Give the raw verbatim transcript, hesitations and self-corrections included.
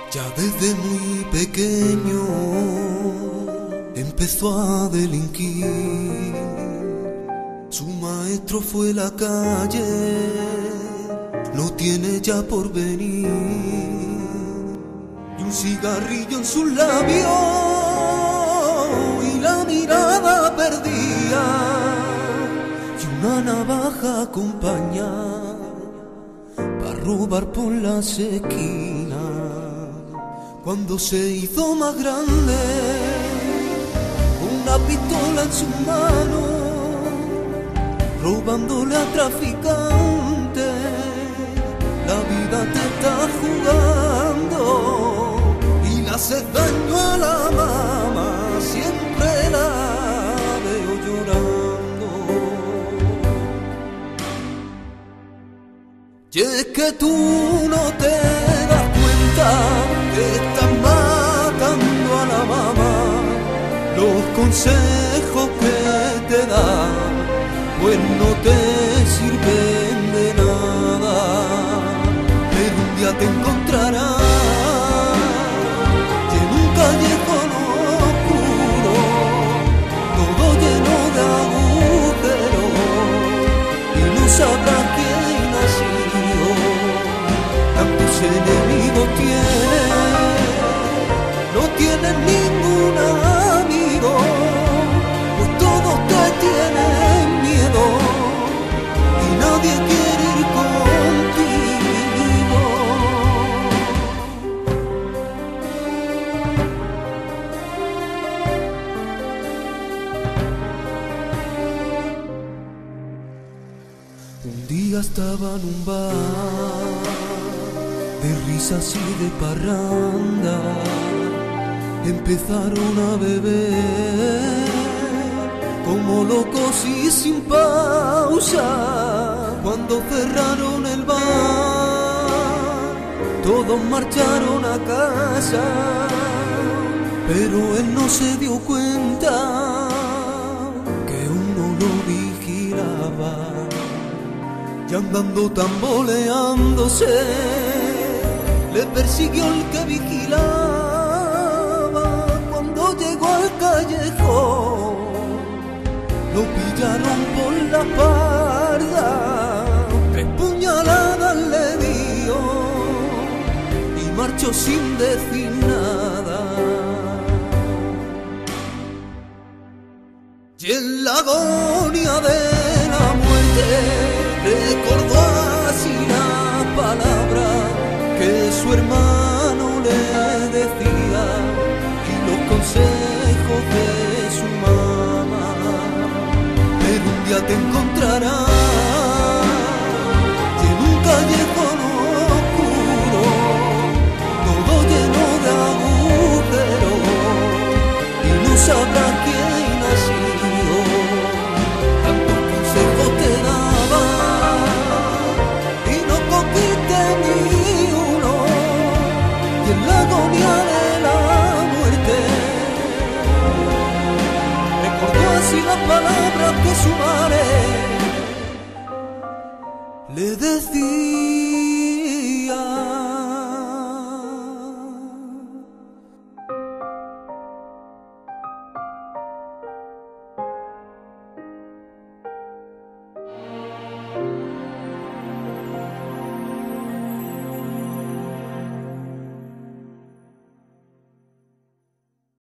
Ya desde muy pequeño empezó a delinquir. Su maestro fue la calle, no tiene ya por venir. Y un cigarrillo en sus labios y la mirada perdida, y una navaja acompaña para robar por las esquinas. Cuando se hizo más grande, una pistola en sus manos, robándole a traficantes. La vida te está jugando y le haces daño a la mamá, siempre la veo llorando. Y es que tú no te das cuenta que estás matando a la mamá. Los consejos que te dan pues no te sirven de nada, pero un día te encontrarás y en un callejón oscuro, todo lleno de agujeros, y no sabrás quién ha sido. Tantos enemigos tienes, no tienes ningún amigo, pues todos te tienen miedo y nadie quiere ir contigo. Un día estaba en un bar de risas y de parranda, empezaron a beber como locos y sin pausa. Cuando cerraron el bar, todos marcharon a casa, pero él no se dio cuenta que uno lo vigilaba. Y andando tamboleándose, le persiguió el que vigilaba. Cuando llegó al callejón, lo pillaron por la espalda, tres puñaladas le dio y marchó sin decir nada. Y en la agonía de la muerte recordó así las palabras que su hermano le decía y los consejos de su mamá. Pero un día te encontrarás y en un callejón oscuro, todo lleno de agujeros, y no sabrás quién ha sido. Tantos consejos te daba y no cogiste ni uno, y en la agonía de la muerte recordó así las palabras que su madre le decía.